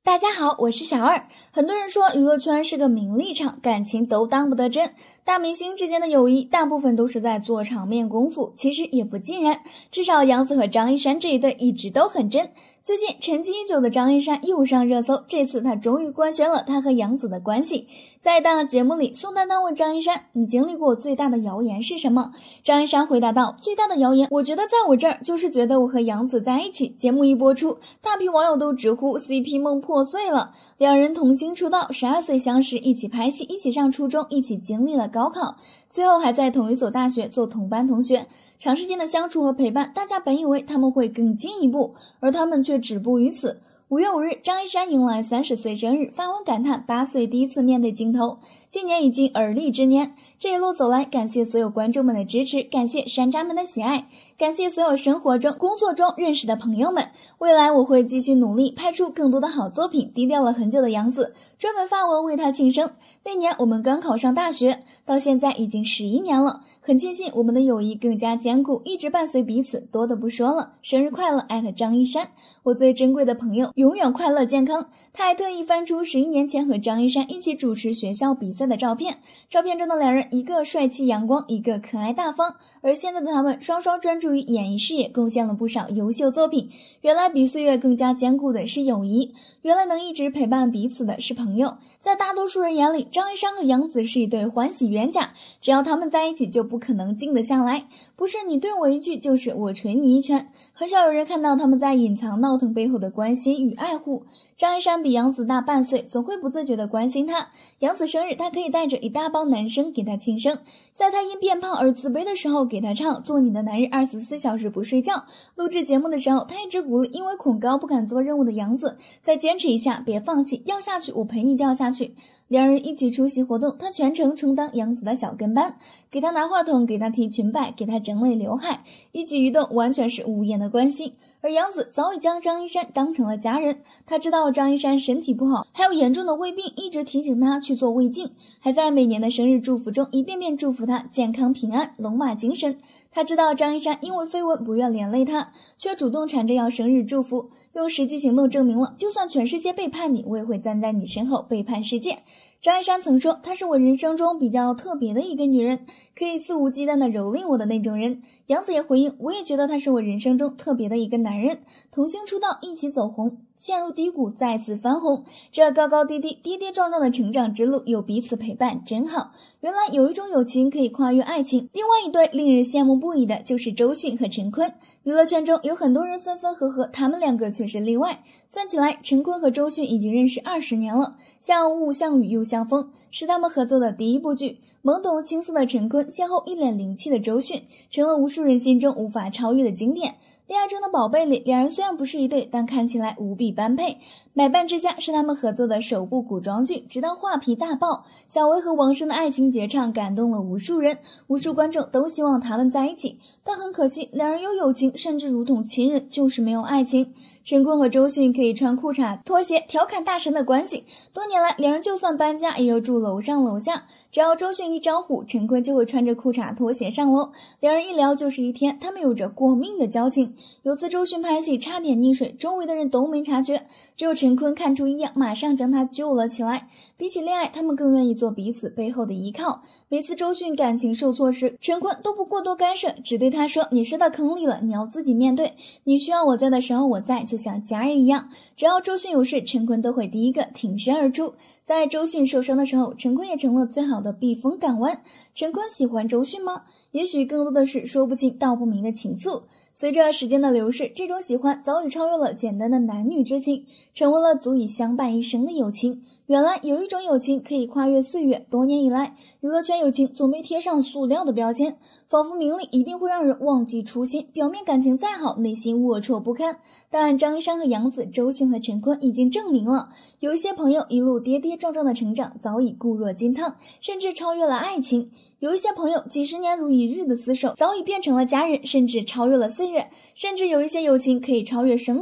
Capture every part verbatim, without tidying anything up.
大家好，我是小二。很多人说娱乐圈是个名利场，感情都当不得真。大明星之间的友谊大部分都是在做场面功夫，其实也不尽然。至少杨紫和张一山这一对一直都很真。最近沉寂已久的张一山又上热搜，这次他终于官宣了他和杨紫的关系。在一档节目里，宋丹丹问张一山：“你经历过最大的谣言是什么？”张一山回答道：“最大的谣言，我觉得在我这儿就是觉得我和杨紫在一起。”节目一播出，大批网友都直呼 C P 梦破碎了。两人童星出道，十二岁相识，一起拍戏，一起上初中，一起经历了高考，最后还在同一所大学做同班同学。长时间的相处和陪伴，大家本以为他们会更进一步，而他们却止步于此。五月五日，张一山迎来三十岁生日，发文感叹八岁第一次面对镜头，今年已经而立之年。这一路走来，感谢所有观众们的支持，感谢山楂们的喜爱，感谢所有生活中、工作中认识的朋友们。未来我会继续努力，拍出更多的好作品。低调了很久的杨紫专门发文为他庆生。那年我们刚考上大学，到现在已经十一年了，很庆幸我们的友谊更加坚固，一直伴随彼此。多的不说了，生日快乐艾特张一山，我最珍贵的朋友，永远快乐健康。他还特意翻出十一年前和张一山一起主持学校比赛的照片，照片中的两人一个帅气阳光，一个可爱大方，而现在的他们双双专注于演艺事业，贡献了不少优秀作品。原来比岁月更加坚固的是友谊，原来能一直陪伴彼此的是朋友。在大多数人眼里，张一山和杨紫是一对欢喜冤家，只要他们在一起就不可能静得下来，不是你对我一句，就是我捶你一拳。很少有人看到他们在隐藏闹腾背后的关心与爱护。张一山比杨紫大半岁，总会不自觉地关心她。杨紫生日，他可以带着一大帮男生给她庆生，在她因变胖而自卑的时候给她唱《做你的男人二十四小时不睡觉》。录制节目的时候，他一直鼓励因为恐高不敢做任务的杨紫，再坚持一下，别放弃，掉下去我陪你掉下去。两人一起出席活动，他全程充当杨紫的小跟班，给她拿话筒，给她提裙摆，给她整理刘海，一举一动完全是无言的关心。而杨紫早已将张一山当成了家人，他知道张一山身体不好，还有严重的胃病，一直提醒他去做胃镜，还在每年的生日祝福中一遍遍祝福他健康平安，龙马精神。他知道张一山因为绯闻不愿连累他，却主动缠着要生日祝福，用实际行动证明了就算全世界背叛你，我也会站在你身后背叛世界。张一山曾说，她是我人生中比较特别的一个女人，可以肆无忌惮地蹂躏我的那种人。杨紫也回应，我也觉得他是我人生中特别的一个男人。童星出道，一起走红，陷入低谷，再次翻红，这高高低低、跌跌撞撞的成长之路，有彼此陪伴真好。原来有一种友情可以跨越爱情。另外一对令人羡慕不已的就是周迅和陈坤。娱乐圈中有很多人分分合合，他们两个却是例外。算起来，陈坤和周迅已经认识二十年了，像雾像雨又像风，是他们合作的第一部剧。懵懂青涩的陈坤邂逅一脸灵气的周迅，成了无数人心中无法超越的经典。恋爱中的宝贝里，两人虽然不是一对，但看起来无比般配。买办之家是他们合作的首部古装剧，直到画皮大爆，小薇和王声的爱情绝唱感动了无数人，无数观众都希望他们在一起，但很可惜，两人有友情，甚至如同亲人，就是没有爱情。陈坤和周迅可以穿裤衩、拖鞋调侃大神的关系，多年来两人就算搬家也要住楼上楼下，只要周迅一招呼，陈坤就会穿着裤衩拖鞋上楼，两人一聊就是一天，他们有着过命的交情。有次周迅拍戏差点溺水，周围的人都没察觉，只有陈坤看出异样，马上将他救了起来。比起恋爱，他们更愿意做彼此背后的依靠。每次周迅感情受挫时，陈坤都不过多干涉，只对他说，你摔到坑里了，你要自己面对，你需要我在的时候我在，就像家人一样。只要周迅有事，陈坤都会第一个挺身而出。在周迅受伤的时候，陈坤也成了最好的避风港湾。陈坤喜欢周迅吗？也许更多的是说不清道不明的情愫。随着时间的流逝，这种喜欢早已超越了简单的男女之情，成为了足以相伴一生的友情。原来有一种友情可以跨越岁月，多年以来，娱乐圈友情总被贴上塑料的标签，仿佛名利一定会让人忘记初心，表面感情再好，内心龌龊不堪。但张一山和杨紫、周迅和陈坤已经证明了，有一些朋友一路跌跌撞撞的成长，早已固若金汤，甚至超越了爱情。有一些朋友几十年如一日的厮守，早已变成了家人，甚至超越了岁月。甚至有一些友情可以超越生死。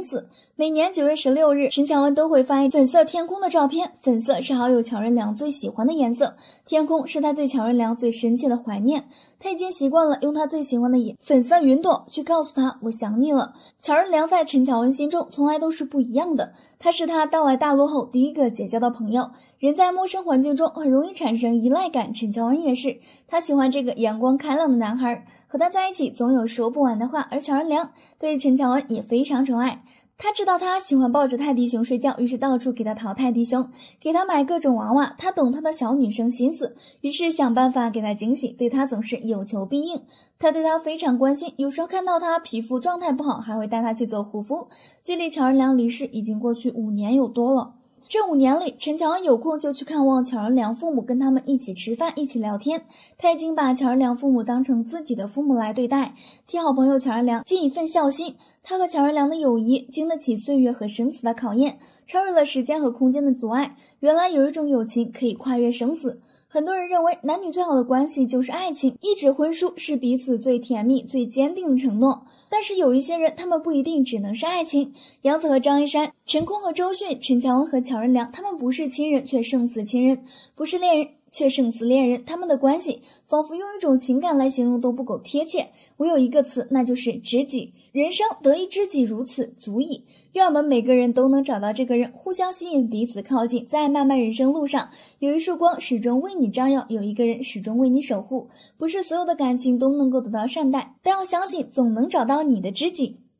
每年九月十六日，陈乔恩都会发一粉色天空的照片。粉色是好友乔任梁最喜欢的颜色，天空是他对乔任梁最深切的怀念。他已经习惯了用他最喜欢的颜粉色云朵去告诉他我想你了。乔任梁在陈乔恩心中从来都是不一样的，他是他到来大陆后第一个结交的朋友。人在陌生环境中很容易产生依赖感，陈乔恩也是，他喜欢这个阳光开朗的男孩，和他在一起总有说不完的话。而乔任梁对陈乔恩也非常宠爱。他知道他喜欢抱着泰迪熊睡觉，于是到处给他淘泰迪熊，给他买各种娃娃。他懂他的小女生心思，于是想办法给他惊喜，对他总是有求必应。他对他非常关心，有时候看到他皮肤状态不好，还会带他去做护肤。距离乔任梁离世已经过去五年有多了。这五年里，陈乔恩有空就去看望乔任梁父母，跟他们一起吃饭，一起聊天。他已经把乔任梁父母当成自己的父母来对待，替好朋友乔任梁尽一份孝心。他和乔任梁的友谊经得起岁月和生死的考验，超越了时间和空间的阻碍。原来有一种友情可以跨越生死。很多人认为男女最好的关系就是爱情，一纸婚书是彼此最甜蜜最坚定的承诺。但是有一些人，他们不一定只能是爱情。杨紫和张一山，陈坤和周迅，陈乔恩和乔任梁，他们不是亲人却胜似亲人，不是恋人却胜似恋人。他们的关系仿佛用一种情感来形容都不够贴切，唯有一个词，那就是知己。人生得一知己如此足矣。愿我们每个人都能找到这个人，互相吸引，彼此靠近，在漫漫人生路上，有一束光始终为你照耀，有一个人始终为你守护。不是所有的感情都能够得到善待，但要相信总能找到你的知己。